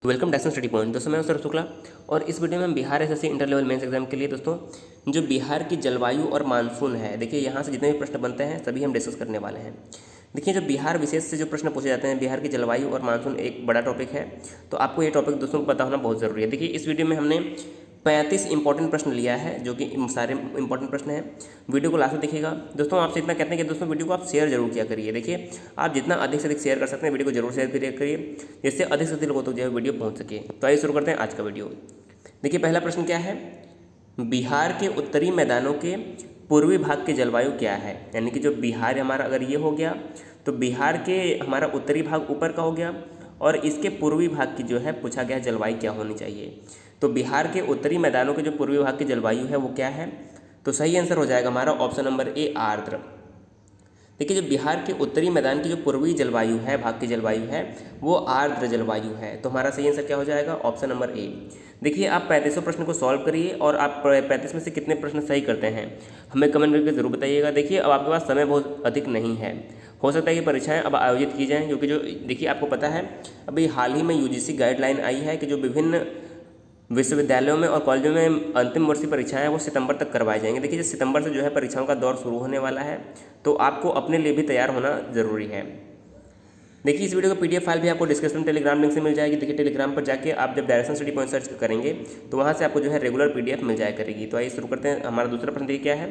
Welcome डैशन study point. दोस्तों मैं हूं सर शुक्ला और इस वीडियो में हम Bihar SSC inter level mains exam के लिए दोस्तों जो बिहार की जलवायु और मानसून है, देखिए यहाँ से जितने भी प्रश्न बनते हैं सभी हम डिस्कस करने वाले हैं। देखिए जो बिहार विशेष से जो प्रश्न पूछे जाते हैं, बिहार की जलवायु और मानसून एक बड़ा टॉपिक है, तो आपको ये टॉपिक दोस्तों को पता होना बहुत ज़रूरी है। देखिए इस वीडियो में हमने 35 इंपॉर्टेंट प्रश्न लिया है, जो कि सारे इंपॉर्टेंट प्रश्न हैं। वीडियो को लास्ट में देखिएगा। दोस्तों आपसे इतना कहते हैं कि दोस्तों वीडियो को आप शेयर जरूर किया करिए। देखिए आप जितना अधिक से अधिक शेयर कर सकते हैं वीडियो को जरूर शेयर करिए, जिससे अधिक से अधिक लोगों तक जो है वीडियो पहुंच सके। तो आइए शुरू करते हैं आज का वीडियो। देखिए पहला प्रश्न क्या है, बिहार के उत्तरी मैदानों के पूर्वी भाग की जलवायु क्या है। यानी कि जो बिहार हमारा अगर ये हो गया तो बिहार के हमारा उत्तरी भाग ऊपर का हो गया और इसके पूर्वी भाग की जो है पूछा गया जलवायु क्या होनी चाहिए। तो बिहार के उत्तरी मैदानों के जो पूर्वी भाग की जलवायु है वो क्या है, तो सही आंसर हो जाएगा हमारा ऑप्शन नंबर ए आर्द्र। देखिए जो बिहार के उत्तरी मैदान की जो पूर्वी जलवायु है, भाग की जलवायु है, वो आर्द्र जलवायु है। तो हमारा सही आंसर क्या हो जाएगा, ऑप्शन नंबर ए। देखिए आप 35 प्रश्न को सॉल्व करिए और आप 35 में से कितने प्रश्न सही करते हैं हमें कमेंट करके जरूर बताइएगा। देखिए अब आपके पास समय बहुत अधिक नहीं है, हो सकता है कि परीक्षाएं अब आयोजित की जाएं, क्योंकि जो देखिए आपको पता है अभी हाल ही में यूजीसी गाइडलाइन आई है कि जो विभिन्न विश्वविद्यालयों में और कॉलेजों में अंतिम वर्षीय परीक्षाएं वो सितंबर तक करवाई जाएंगी। देखिए सितंबर से जो है परीक्षाओं का दौर शुरू होने वाला है, तो आपको अपने लिए भी तैयार होना ज़रूरी है। देखिए इस वीडियो का पीडीएफ फाइल भी आपको डिस्क्रिप्शन में टेलीग्राम लिंक से मिल जाएगी। देखिए टेलीग्राम पर जाके आप जब डायरेक्शन स्टडी पॉइंट सर्च करेंगे तो वहाँ से आपको जो है रेगुलर पीडीएफ मिल जाया करेगी। तो आइए शुरू करते हैं। हमारा दूसरा प्रश्न देखिए क्या है,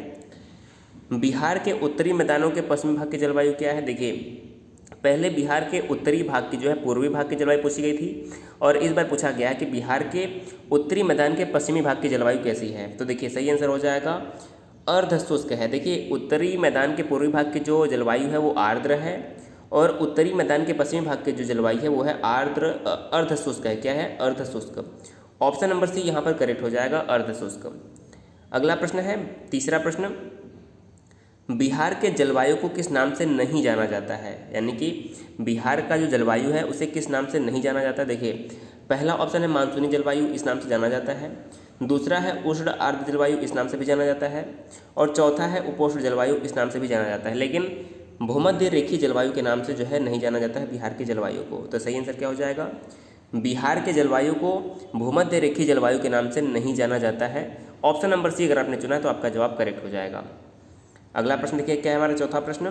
बिहार के उत्तरी मैदानों के पश्चिमी भाग की जलवायु क्या है। देखिए पहले बिहार के उत्तरी भाग की जो है पूर्वी भाग की जलवायु पूछी गई थी और इस बार पूछा गया है कि बिहार के उत्तरी मैदान के पश्चिमी भाग की जलवायु कैसी है। तो देखिए सही आंसर हो जाएगा अर्ध शुष्क है। देखिए उत्तरी मैदान के पूर्वी भाग की जो जलवायु है वो आर्द्र है और उत्तरी मैदान के पश्चिमी भाग की जो जलवायु है वो है आर्द्र अर्ध शुष्क है। क्या है, अर्ध शुष्क। ऑप्शन नंबर सी यहाँ पर करेक्ट हो जाएगा, अर्ध शुष्क। अगला प्रश्न है तीसरा प्रश्न, बिहार के जलवायु को किस नाम से नहीं जाना जाता है। यानी कि बिहार का जो जलवायु है उसे किस नाम से नहीं जाना जाता। देखिए पहला ऑप्शन है मानसूनी जलवायु, इस नाम से जाना जाता है। दूसरा है उष्ण आर्द्र जलवायु, इस नाम से भी जाना जाता है। और चौथा है उपोष्ण जलवायु, इस नाम से भी जाना जाता है। लेकिन भूमध्य रेखीय जलवायु के नाम से जो है नहीं जाना जाता है बिहार की जलवायु को। तो सही आंसर क्या हो जाएगा, बिहार के जलवायु को भूमध्य रेखीय जलवायु के नाम से नहीं जाना जाता है। ऑप्शन नंबर सी अगर आपने चुना तो आपका जवाब करेक्ट हो जाएगा। अगला प्रश्न देखिए क्या है हमारा चौथा प्रश्न,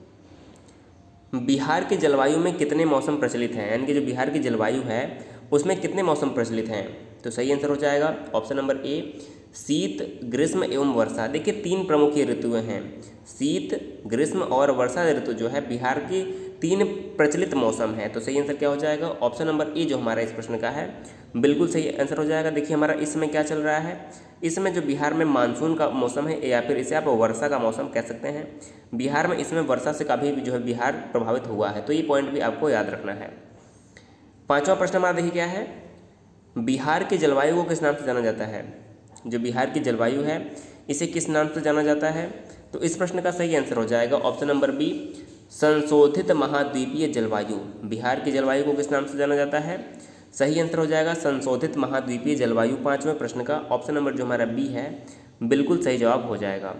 बिहार की जलवायु में कितने मौसम प्रचलित हैं। यानी कि जो बिहार की जलवायु है उसमें कितने मौसम प्रचलित हैं। तो सही आंसर हो जाएगा ऑप्शन नंबर ए शीत, ग्रीष्म एवं वर्षा। देखिए 3 प्रमुख ये ऋतुएं हैं, शीत, ग्रीष्म और वर्षा ऋतु जो है बिहार की 3 प्रचलित मौसम है। तो सही आंसर क्या हो जाएगा, ऑप्शन नंबर ए जो हमारा इस प्रश्न का है बिल्कुल सही आंसर हो जाएगा। देखिए हमारा इस समय क्या चल रहा है, इस समय जो बिहार में मानसून का मौसम है या फिर इसे आप वर्षा का मौसम कह सकते हैं। बिहार में इसमें वर्षा से काफ़ी जो है बिहार प्रभावित हुआ है, तो ये पॉइंट भी आपको याद रखना है। पांचवा प्रश्न हमारा देखिए क्या है, बिहार की जलवायु को किस नाम से जाना जाता है। जो बिहार की जलवायु है इसे किस नाम से जाना जाता है। तो इस प्रश्न का सही आंसर हो जाएगा ऑप्शन नंबर बी संशोधित महाद्वीपीय जलवायु। बिहार की जलवायु को किस नाम से जाना जाता है, सही आंसर हो जाएगा संशोधित महाद्वीपीय जलवायु। पांचवें प्रश्न का ऑप्शन नंबर जो हमारा बी है बिल्कुल सही जवाब हो जाएगा।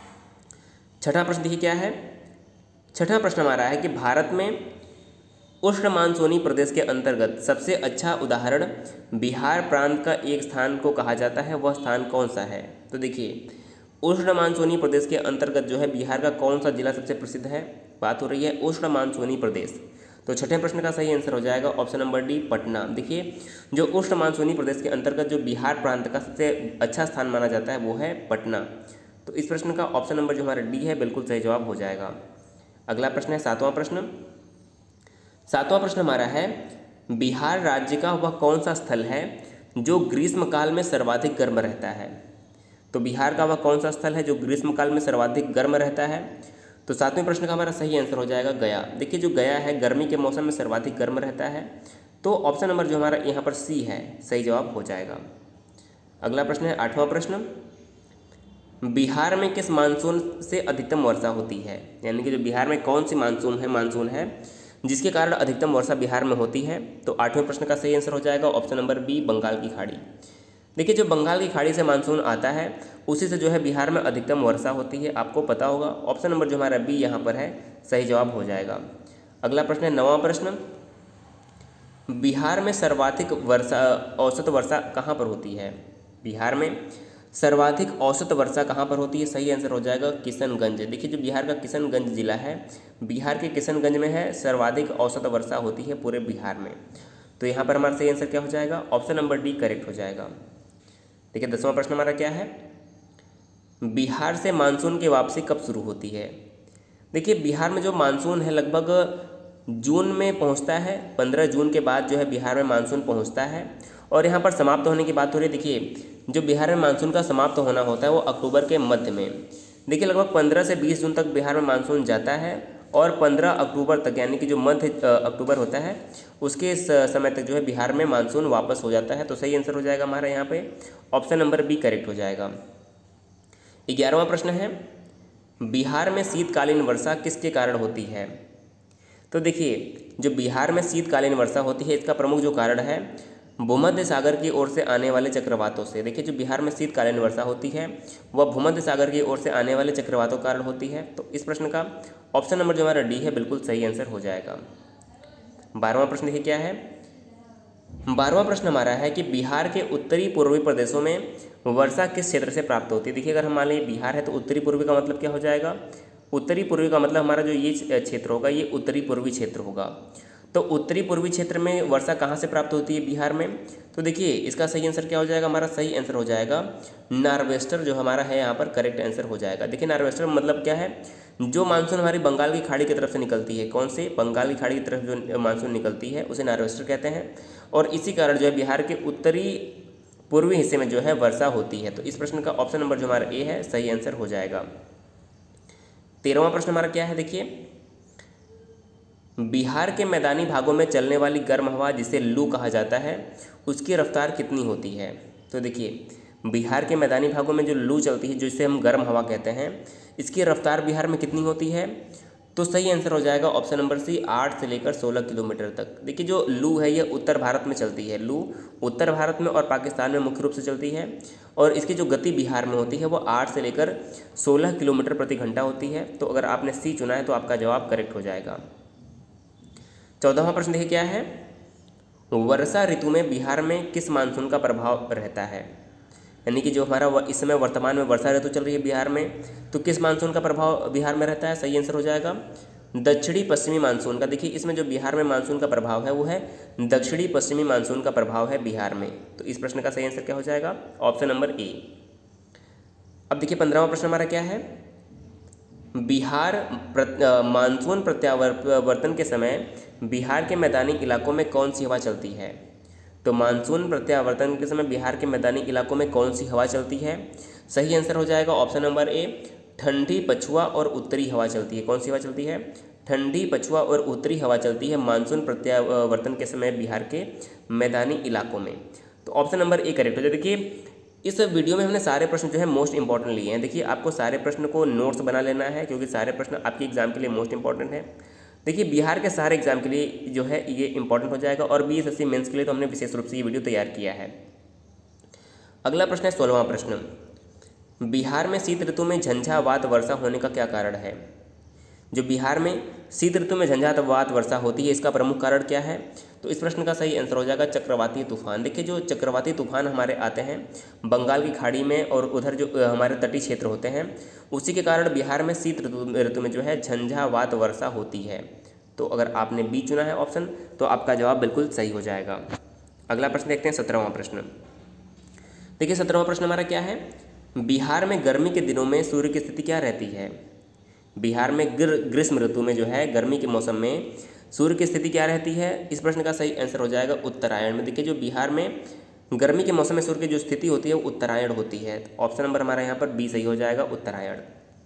छठा प्रश्न देखिए क्या है, छठा प्रश्न हमारा है कि भारत में उष्ण मानसूनी प्रदेश के अंतर्गत सबसे अच्छा उदाहरण बिहार प्रांत का एक स्थान को कहा जाता है, वह स्थान कौन सा है। तो देखिए उष्ण मानसूनी प्रदेश के अंतर्गत जो है बिहार का कौन सा जिला सबसे प्रसिद्ध है, बात हो रही है उष्ण मानसूनी प्रदेश। तो छठे प्रश्न का सही आंसर हो जाएगा ऑप्शन नंबर डी पटना। देखिए जो उष्ण मानसूनी प्रदेश के अंतर्गत जो बिहार प्रांत का सबसे अच्छा स्थान माना जाता है वो है पटना। तो इस प्रश्न का ऑप्शन नंबर जो हमारा डी है बिल्कुल सही जवाब हो जाएगा। अगला प्रश्न है सातवां प्रश्न। सातवां प्रश्न हमारा है बिहार राज्य का वह कौन सा स्थल है जो ग्रीष्मकाल में सर्वाधिक गर्म रहता है। तो बिहार का वह कौन सा स्थल है जो ग्रीष्मकाल में सर्वाधिक गर्म रहता है। तो सातवें प्रश्न का हमारा सही आंसर हो जाएगा गया। देखिए जो गया है गर्मी के मौसम में सर्वाधिक गर्म रहता है, तो ऑप्शन नंबर जो हमारा यहाँ पर सी है सही जवाब हो जाएगा। अगला प्रश्न है आठवां प्रश्न, बिहार में किस मानसून से अधिकतम वर्षा होती है। यानी कि जो बिहार में कौन सी मानसून है जिसके कारण अधिकतम वर्षा बिहार में होती है। तो आठवें प्रश्न का सही आंसर हो जाएगा ऑप्शन नंबर बी बंगाल की खाड़ी। देखिए जो बंगाल की खाड़ी से मानसून आता है उसी से जो है बिहार में अधिकतम वर्षा होती है, आपको पता होगा। ऑप्शन नंबर जो हमारा बी यहाँ पर है सही जवाब हो जाएगा। अगला प्रश्न है नौवां प्रश्न, बिहार में सर्वाधिक वर्षा औसत वर्षा कहाँ पर होती है? बिहार में सर्वाधिक औसत वर्षा कहाँ पर होती है? सही आंसर हो जाएगा किशनगंज। देखिए जो बिहार का किशनगंज जिला है, बिहार के किशनगंज में है सर्वाधिक औसत वर्षा होती है पूरे बिहार में। तो यहाँ पर हमारा सही आंसर क्या हो जाएगा? ऑप्शन नंबर डी करेक्ट हो जाएगा। देखिए 10वां प्रश्न हमारा क्या है? बिहार से मानसून की वापसी कब शुरू होती है? देखिए बिहार में जो मानसून है लगभग जून में पहुंचता है, 15 जून के बाद जो है बिहार में मानसून पहुंचता है। और यहाँ पर समाप्त होने की बात हो रही है। देखिए जो बिहार में मानसून का समाप्त होना होता है वो अक्टूबर के मध्य में। देखिए लगभग 15 से 20 जून तक बिहार में मानसून जाता है और 15 अक्टूबर तक यानी कि जो मध्य अक्टूबर होता है उसके समय तक जो है बिहार में मानसून वापस हो जाता है। तो सही आंसर हो जाएगा हमारा यहाँ पे ऑप्शन नंबर बी करेक्ट हो जाएगा। 11वां प्रश्न है, बिहार में शीतकालीन वर्षा किसके कारण होती है? तो देखिए जो बिहार में शीतकालीन वर्षा होती है इसका प्रमुख जो कारण है भूमध्य सागर की ओर से आने वाले चक्रवातों से। देखिए जो बिहार में शीतकालीन वर्षा होती है वह भूमध्य सागर की ओर से आने वाले चक्रवातों के कारण होती है। तो इस प्रश्न का ऑप्शन नंबर जो हमारा डी है बिल्कुल सही आंसर हो जाएगा। 12वां प्रश्न देखिए क्या है? 12वां प्रश्न हमारा है कि बिहार के उत्तरी पूर्वी प्रदेशों में वर्षा किस क्षेत्र से प्राप्त होती है? देखिए अगर हम मान लें बिहार है तो उत्तरी पूर्वी का मतलब क्या हो जाएगा? उत्तरी पूर्वी का मतलब हमारा जो ये क्षेत्र होगा ये उत्तरी पूर्वी क्षेत्र होगा। तो उत्तरी पूर्वी क्षेत्र में वर्षा कहाँ से प्राप्त होती है बिहार में? तो देखिए इसका सही आंसर क्या हो जाएगा? हमारा सही आंसर हो जाएगा नॉर्थवेस्टर जो हमारा है यहाँ पर करेक्ट आंसर हो जाएगा। देखिए नॉर्थवेस्टर मतलब क्या है? जो मानसून हमारी बंगाल की खाड़ी की तरफ से निकलती है। कौन से? बंगाल की खाड़ी की तरफ जो मानसून निकलती है उसे नॉर्थवेस्टर कहते हैं। और इसी कारण जो है बिहार के उत्तरी पूर्वी हिस्से में जो है वर्षा होती है। तो इस प्रश्न का ऑप्शन नंबर जो हमारा ए है सही आंसर हो जाएगा। 13वां प्रश्न हमारा क्या है? देखिए बिहार के मैदानी भागों में चलने वाली गर्म हवा जिसे लू कहा जाता है उसकी रफ्तार कितनी होती है? तो देखिए बिहार के मैदानी भागों में जो लू चलती है जिसे हम गर्म हवा कहते हैं इसकी रफ्तार बिहार में कितनी होती है? तो सही आंसर हो जाएगा ऑप्शन नंबर सी 8 से लेकर 16 किलोमीटर तक। देखिए जो लू है ये उत्तर भारत में चलती है। लू उत्तर भारत में और पाकिस्तान में मुख्य रूप से चलती है और इसकी जो गति बिहार में होती है वो 8 से लेकर 16 किलोमीटर प्रति घंटा होती है। तो अगर आपने सी चुना है तो आपका जवाब करेक्ट हो जाएगा। 14वां प्रश्न देखिए क्या है? वर्षा ऋतु में बिहार में किस मानसून का प्रभाव रहता है? यानी कि जो हमारा इस समय वर्तमान में वर्षा ऋतु चल रही है बिहार में तो किस मानसून का प्रभाव बिहार में रहता है? सही आंसर हो जाएगा दक्षिणी पश्चिमी मानसून का। देखिए इसमें जो बिहार में मानसून का प्रभाव है वो है दक्षिणी पश्चिमी मानसून का प्रभाव है बिहार में। तो इस प्रश्न का सही आंसर क्या हो जाएगा? Option number A. अब देखिए 15वां प्रश्न हमारा क्या है? बिहार मानसून प्रत्यावर्तन के समय बिहार के मैदानी इलाकों में कौन सी हवा चलती है? तो मानसून प्रत्यावर्तन के समय बिहार के मैदानी इलाकों में कौन सी हवा चलती है? सही आंसर हो जाएगा ऑप्शन नंबर ए ठंडी पछुआ और उत्तरी हवा चलती है। कौन सी हवा चलती है? ठंडी पछुआ और उत्तरी हवा चलती है मानसून प्रत्यावर्तन के समय बिहार के मैदानी इलाकों में। तो ऑप्शन नंबर ए करेक्ट हो जाए। देखिए इस वीडियो में हमने सारे प्रश्न जो है मोस्ट इंपॉर्टेंट लिए हैं। देखिए आपको सारे प्रश्न को नोट्स बना लेना है क्योंकि सारे प्रश्न आपके एग्जाम के लिए मोस्ट इंपॉर्टेंट है। देखिए बिहार के सारे एग्जाम के लिए जो है ये इंपॉर्टेंट हो जाएगा और BSSC मेंस के लिए तो हमने विशेष रूप से ये वीडियो तैयार किया है। अगला प्रश्न है 16वां प्रश्न, बिहार में शीत ऋतु में झंझावात वर्षा होने का क्या कारण है? जो बिहार में शीत ऋतु में झंझावात वर्षा होती है इसका प्रमुख कारण क्या है? तो इस प्रश्न का सही आंसर हो जाएगा चक्रवाती तूफान। देखिए जो चक्रवाती तूफान हमारे आते हैं बंगाल की खाड़ी में और उधर जो हमारे तटीय क्षेत्र होते हैं उसी के कारण बिहार में शीत ऋतु में जो है झंझावात वर्षा होती है। तो अगर आपने बी चुना है ऑप्शन तो आपका जवाब बिल्कुल सही हो जाएगा। अगला प्रश्न देखते हैं 17वां प्रश्न। देखिए 17वां प्रश्न हमारा क्या है? बिहार में गर्मी के दिनों में सूर्य की स्थिति क्या रहती है? बिहार में ग्रीष्म ऋतु में जो है गर्मी के मौसम में सूर्य की स्थिति क्या रहती है? इस प्रश्न का सही आंसर हो जाएगा उत्तरायण में। देखिए जो बिहार में गर्मी के मौसम में सूर्य की जो स्थिति होती है वो उत्तरायण होती है। ऑप्शन नंबर हमारा यहाँ पर बी सही हो जाएगा उत्तरायण।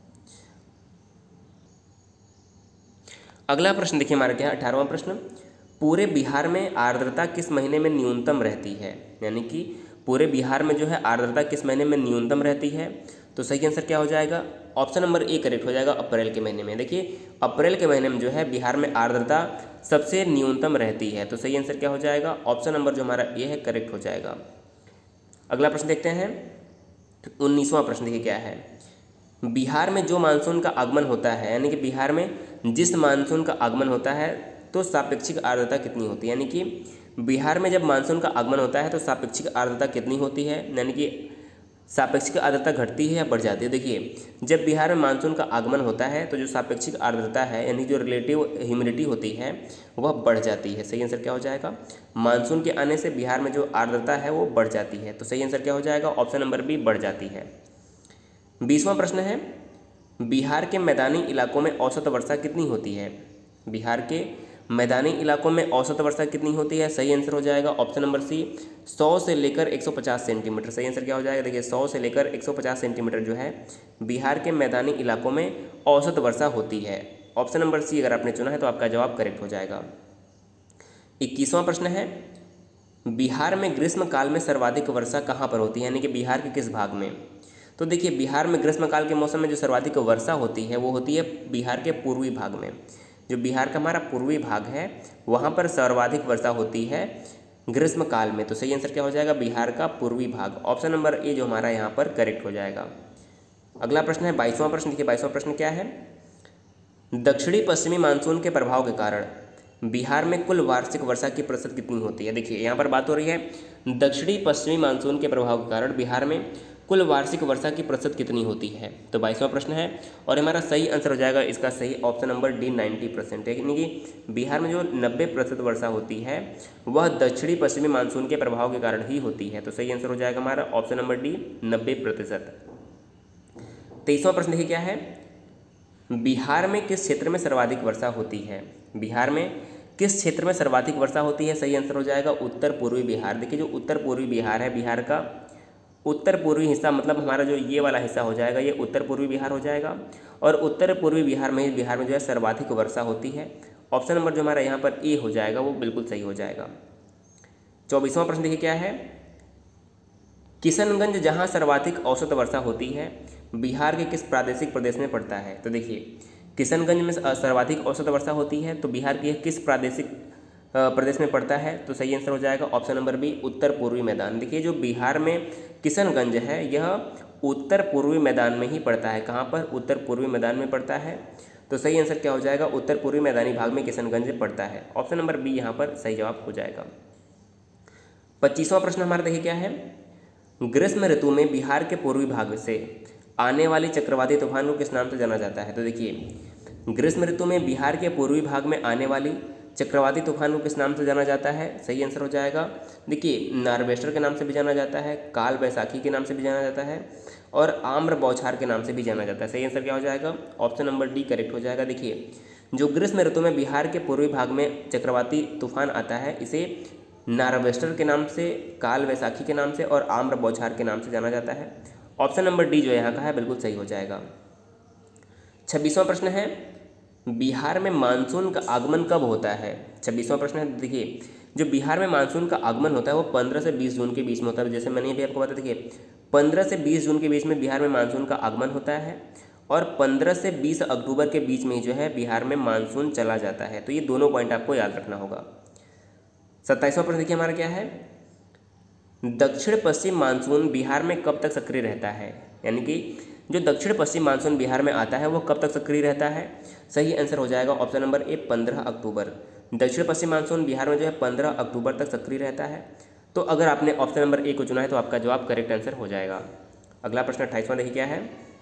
अगला प्रश्न देखिए हमारा क्या है 18वां प्रश्न, पूरे बिहार में आर्द्रता किस महीने में न्यूनतम रहती है? यानी कि पूरे बिहार में जो है आर्द्रता किस महीने में न्यूनतम रहती है? तो सही आंसर क्या हो जाएगा? ऑप्शन नंबर ए करेक्ट हो जाएगा अप्रैल के महीने में। देखिए अप्रैल के महीने में जो है बिहार में आर्द्रता सबसे न्यूनतम रहती है। तो सही आंसर क्या हो जाएगा? ऑप्शन नंबर जो हमारा ए है करेक्ट हो जाएगा। अगला प्रश्न देखते हैं 19वां प्रश्न देखिए क्या है? बिहार में जो मानसून का आगमन होता है यानी कि बिहार में जिस मानसून का आगमन होता है तो सापेक्षिक आर्द्रता कितनी होती है? यानी कि बिहार में जब मानसून का आगमन होता है तो सापेक्षिक आर्द्रता कितनी होती है, यानी कि सापेक्षिक आर्द्रता घटती है या बढ़ जाती है। देखिए, जब बिहार में मानसून का आगमन होता है तो जो सापेक्षिक आर्द्रता है यानी जो रिलेटिव ह्यूमिडिटी होती है वह बढ़ जाती है। सही आंसर क्या हो जाएगा, मानसून के आने से बिहार में जो आर्द्रता है वो बढ़ जाती है। तो सही आंसर क्या हो जाएगा, ऑप्शन नंबर बी, बढ़ जाती है। 20वां प्रश्न है, बिहार के मैदानी इलाकों में औसत वर्षा कितनी होती है। बिहार के मैदानी इलाकों में औसत वर्षा कितनी होती है। सही आंसर हो जाएगा ऑप्शन नंबर सी, 100 से लेकर 150 सेंटीमीटर। सही आंसर क्या हो जाएगा, देखिए 100 से लेकर 150 सेंटीमीटर जो है बिहार के मैदानी इलाकों में औसत वर्षा होती है। ऑप्शन नंबर सी अगर आपने चुना है तो आपका जवाब करेक्ट हो जाएगा। 21वां प्रश्न है, बिहार में ग्रीष्म काल में सर्वाधिक वर्षा कहाँ पर होती है, यानी कि बिहार के किस भाग में। तो देखिए, बिहार में ग्रीष्मकाल के मौसम में जो सर्वाधिक वर्षा होती है वो होती है बिहार के पूर्वी भाग में। जो बिहार का हमारा पूर्वी भाग है वहाँ पर सर्वाधिक वर्षा होती है ग्रीष्मकाल में। तो सही आंसर क्या हो जाएगा, बिहार का पूर्वी भाग। ऑप्शन नंबर ए जो हमारा यहाँ पर करेक्ट हो जाएगा। अगला प्रश्न है 22वां प्रश्न। देखिए 22वां प्रश्न क्या है, दक्षिणी पश्चिमी मानसून के प्रभाव के कारण बिहार में कुल वार्षिक वर्षा की प्रतिशत कितनी होती है। देखिए यहाँ पर बात हो रही है दक्षिणी पश्चिमी मानसून के प्रभाव के कारण बिहार में कुल वार्षिक वर्षा की प्रतिशत कितनी होती है। तो 22वां प्रश्न है और हमारा सही आंसर हो जाएगा इसका सही ऑप्शन नंबर डी, 90%। यानी कि बिहार में जो 90% वर्षा होती है वह दक्षिणी पश्चिमी मानसून के प्रभाव के कारण ही होती है। तो सही आंसर हो जाएगा हमारा ऑप्शन नंबर डी, 90%। 23वां प्रश्न देखिए क्या है, बिहार में किस क्षेत्र में सर्वाधिक वर्षा होती है। बिहार में किस क्षेत्र में सर्वाधिक वर्षा होती है। सही आंसर हो जाएगा उत्तर पूर्वी बिहार। देखिए जो उत्तर पूर्वी बिहार है, बिहार का उत्तर पूर्वी हिस्सा मतलब हमारा जो ये वाला हिस्सा हो जाएगा ये उत्तर पूर्वी बिहार हो जाएगा और उत्तर पूर्वी बिहार में जो है सर्वाधिक वर्षा होती है। ऑप्शन नंबर जो हमारा यहाँ पर ए हो जाएगा वो बिल्कुल सही हो जाएगा। 24वां प्रश्न देखिए क्या है, किशनगंज जहाँ सर्वाधिक औसत वर्षा होती है बिहार के किस प्रादेशिक प्रदेश में पड़ता है। तो देखिए किशनगंज में सर्वाधिक औसत वर्षा होती है तो बिहार की किस प्रादेशिक प्रदेश में पड़ता है। तो सही आंसर हो जाएगा ऑप्शन नंबर बी, उत्तर पूर्वी मैदान। देखिए जो बिहार में किशनगंज है यह उत्तर पूर्वी मैदान में ही पड़ता है। कहाँ पर, उत्तर पूर्वी मैदान में पड़ता है। तो सही आंसर क्या हो जाएगा, उत्तर पूर्वी मैदानी भाग में किशनगंज पड़ता है। ऑप्शन नंबर बी यहाँ पर सही जवाब हो जाएगा। 25वां प्रश्न हमारा देखिए क्या है, ग्रीष्म ऋतु में बिहार के पूर्वी भाग से आने वाली चक्रवाती तूफान को किस नाम से जाना जाता है। तो देखिए ग्रीष्म ऋतु में बिहार के पूर्वी भाग में आने वाली चक्रवाती तूफान को किस नाम से जाना जाता है। सही आंसर हो जाएगा, देखिए नार्वेस्टर के नाम से भी जाना जाता है, काल बैसाखी के नाम से भी जाना जाता है और आम्र बौछार के नाम से भी जाना जाता है। सही आंसर क्या हो जाएगा, ऑप्शन नंबर डी करेक्ट हो जाएगा। देखिए जो ग्रीष्म ऋतु में बिहार के पूर्वी भाग में चक्रवाती तूफान आता है इसे नार्वेस्टर के नाम से, काल बैसाखी के नाम से और आम्र बौछार के नाम से जाना जाता है। ऑप्शन नंबर डी जो यहाँ का है बिल्कुल सही हो जाएगा। 26वां प्रश्न है, बिहार में मानसून का आगमन कब होता है। 26वां प्रश्न है, देखिए जो बिहार में मानसून का आगमन होता है वो 15 से 20 जून के बीच में होता है। जैसे मैंने अभी आपको बताया, देखिए 15 से 20 जून के बीच में बिहार में मानसून का आगमन होता है और 15 से 20 अक्टूबर के बीच में जो है बिहार में मानसून चला जाता है। तो ये दोनों पॉइंट आपको याद रखना होगा। 27वां प्रश्न देखिए हमारा क्या है, दक्षिण पश्चिम मानसून बिहार में कब तक सक्रिय रहता है। यानी कि जो दक्षिण पश्चिम मानसून बिहार में आता है वो कब तक सक्रिय रहता है। सही आंसर हो जाएगा ऑप्शन नंबर ए, 15 अक्टूबर। दक्षिण पश्चिम मानसून बिहार में जो है 15 अक्टूबर तक सक्रिय रहता है। तो अगर आपने ऑप्शन नंबर ए को चुना है तो आपका जवाब करेक्ट आंसर हो जाएगा। अगला प्रश्न 28वां देखिए क्या है,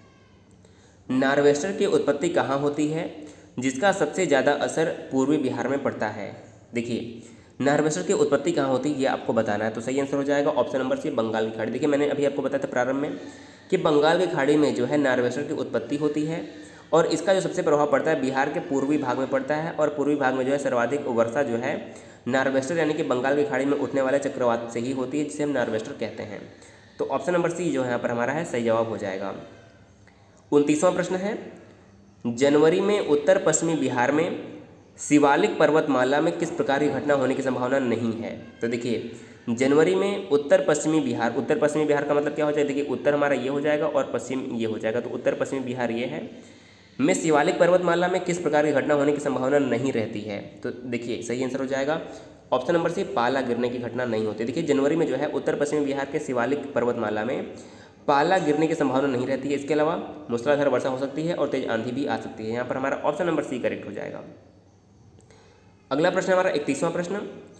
नार्वेस्टर की उत्पत्ति कहाँ होती है जिसका सबसे ज़्यादा असर पूर्वी बिहार में पड़ता है। देखिए नार्वेस्टर की उत्पत्ति कहाँ होती है ये आपको बताना है। तो सही आंसर हो जाएगा ऑप्शन नंबर सी, बंगाल की खाड़ी। देखिए मैंने अभी आपको बताया था प्रारंभ में कि बंगाल की खाड़ी में जो है नार्वेस्टर की उत्पत्ति होती है और इसका जो सबसे प्रभाव पड़ता है बिहार के पूर्वी भाग में पड़ता है और पूर्वी भाग में जो है सर्वाधिक वर्षा जो है नार्वेस्टर यानी कि बंगाल की खाड़ी में उठने वाले चक्रवात से ही होती है जिसे हम नार्वेस्टर कहते हैं। तो ऑप्शन नंबर सी जो यहाँ पर हमारा है सही जवाब हो जाएगा। 29वां प्रश्न है, जनवरी में उत्तर पश्चिमी बिहार में शिवालिक पर्वतमाला में किस प्रकार की घटना होने की संभावना नहीं है। तो देखिए जनवरी में उत्तर पश्चिमी बिहार का मतलब क्या हो जाएगा, देखिए उत्तर हमारा ये हो जाएगा और पश्चिम ये हो जाएगा। तो उत्तर पश्चिमी बिहार ये है, में शिवालिक पर्वतमाला में किस प्रकार की घटना होने की संभावना नहीं रहती है। तो देखिए सही आंसर हो जाएगा ऑप्शन नंबर सी, पाला गिरने की घटना नहीं होती। देखिए जनवरी में जो है उत्तर पश्चिमी बिहार के शिवालिक पर्वतमाला में पाला गिरने की संभावना नहीं रहती है। इसके अलावा मूसलाधार वर्षा हो सकती है और तेज आंधी भी आ सकती है। यहाँ पर हमारा ऑप्शन नंबर सी करेक्ट हो जाएगा। अगला प्रश्न हमारा 31वां प्रश्न,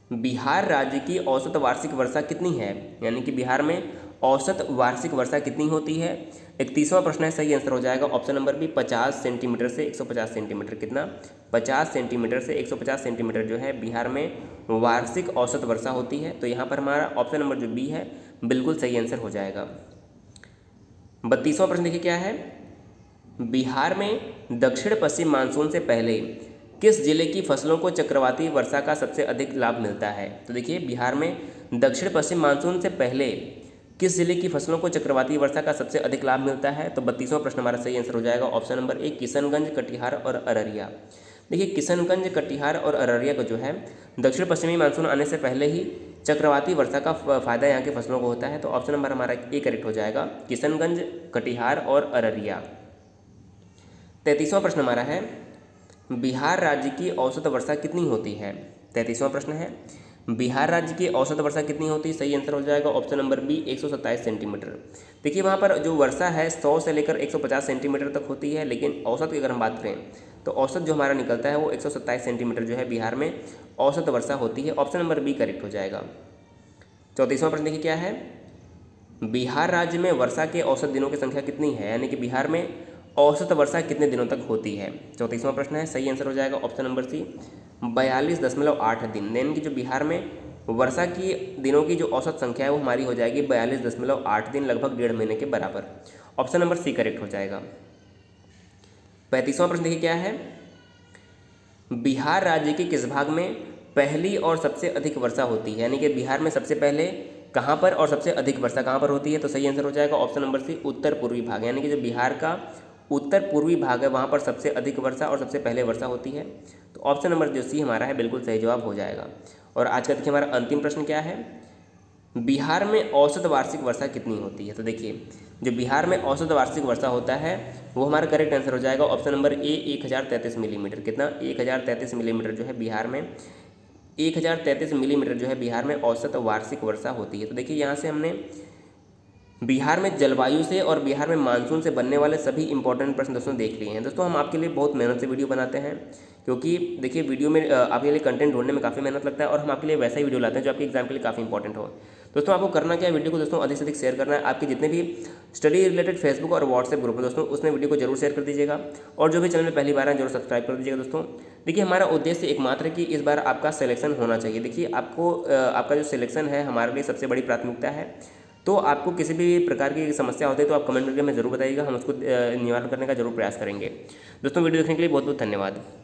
बिहार राज्य की औसत वार्षिक वर्षा कितनी है, यानी कि बिहार में औसत वार्षिक वर्षा कितनी होती है। 31वां प्रश्न है, सही आंसर हो जाएगा ऑप्शन नंबर बी 50 सेंटीमीटर से 150 सेंटीमीटर। कितना, 50 सेंटीमीटर से 150 सेंटीमीटर जो है बिहार में वार्षिक औसत वर्षा होती है। तो यहाँ पर हमारा ऑप्शन नंबर जो बी है बिल्कुल सही आंसर हो जाएगा। 32वां प्रश्न देखिए क्या है, बिहार में दक्षिण पश्चिम मानसून से पहले किस जिले की फसलों को चक्रवाती वर्षा का सबसे अधिक लाभ मिलता है। तो देखिए बिहार में दक्षिण पश्चिम मानसून से पहले किस जिले की फसलों को चक्रवाती वर्षा का सबसे अधिक लाभ मिलता है। तो 32वां प्रश्न हमारा सही आंसर हो जाएगा option number A Kishanganj, Katihar और अररिया। देखिए किशनगंज, कटिहार और अररिया को जो है दक्षिण पश्चिमी मानसून आने से पहले ही चक्रवाती वर्षा का फायदा यहाँ की फसलों को होता है। तो ऑप्शन नंबर हमारा ए करेक्ट हो जाएगा, किशनगंज, कटिहार और अररिया। 33वां प्रश्न हमारा है, बिहार राज्य की औसत वर्षा कितनी होती है। 33वां प्रश्न है, बिहार राज्य की औसत वर्षा कितनी होती है। सही आंसर हो जाएगा ऑप्शन नंबर बी 127 सेंटीमीटर। देखिए वहाँ पर जो वर्षा है 100 से लेकर 150 सेंटीमीटर तक होती है, लेकिन औसत की अगर हम बात करें तो औसत जो हमारा निकलता है वो 127 सेंटीमीटर जो है बिहार में औसत वर्षा होती है। ऑप्शन नंबर बी करेक्ट हो जाएगा। 34वां प्रश्न देखिए क्या है, बिहार राज्य में वर्षा के औसत दिनों की संख्या कितनी है, यानी कि बिहार में औसत वर्षा कितने दिनों तक होती है। 34वां प्रश्न है, सही आंसर हो जाएगा ऑप्शन नंबर सी 42.8 दिन। यानी कि जो बिहार में वर्षा की दिनों की जो औसत संख्या है वो हमारी हो जाएगी 42.8 दिन, लगभग 1.5 महीने के बराबर। ऑप्शन नंबर सी करेक्ट हो जाएगा। 35वां प्रश्न देखिए क्या है, बिहार राज्य के किस भाग में पहली और सबसे अधिक वर्षा होती है, यानी कि बिहार में सबसे पहले कहाँ पर और सबसे अधिक वर्षा कहाँ पर होती है। तो सही आंसर हो जाएगा ऑप्शन नंबर सी उत्तर पूर्वी भाग, यानी कि जो बिहार का उत्तर पूर्वी भाग है वहाँ पर सबसे अधिक वर्षा और सबसे पहले वर्षा होती है। तो ऑप्शन नंबर जो सी हमारा है बिल्कुल सही जवाब हो जाएगा। और आज का देखिए हमारा अंतिम प्रश्न क्या है, बिहार में औसत वार्षिक वर्षा कितनी होती है। तो देखिए जो बिहार में औसत वार्षिक वर्षा होता है वो हमारा करेक्ट आंसर हो जाएगा ऑप्शन नंबर ए 1033 मिलीमीटर। कितना, 1033 मिलीमीटर जो है बिहार में 1033 मिलीमीटर जो है बिहार में औसत वार्षिक वर्षा होती है। तो देखिए यहाँ से हमने बिहार में जलवायु से और बिहार में मानसून से बनने वाले सभी इंपॉर्टेंट प्रश्न दोस्तों देख लिए हैं। दोस्तों हम आपके लिए बहुत मेहनत से वीडियो बनाते हैं, क्योंकि देखिए वीडियो में आपके लिए कंटेंट ढूंढने में काफ़ी मेहनत लगता है और हम आपके लिए वैसा ही वीडियो लाते हैं जो आपके एग्जाम के लिए काफ़ी इंपॉर्टेंट हो। दोस्तों आपको करना क्या है, वीडियो को दोस्तों अधिक से अधिक शेयर करना है। आपके जितने भी स्टडी रिलेटेड फेसबुक और व्हाट्सएप ग्रुप है दोस्तों उसमें वीडियो को जरूर शेयर कर दीजिएगा, और जो भी चैनल में पहली बार है जरूर सब्सक्राइब कर दीजिएगा। दोस्तों देखिए हमारा उद्देश्य एकमात्र है कि इस बार आपका सिलेक्शन होना चाहिए। देखिए आपको आपका जो सिलेक्शन है हमारे लिए सबसे बड़ी प्राथमिकता है। तो आपको किसी भी प्रकार की समस्या होती है तो आप कमेंट करके हमें जरूर बताइएगा, हम उसको निवारण करने का जरूर प्रयास करेंगे। दोस्तों वीडियो देखने के लिए बहुत बहुत धन्यवाद।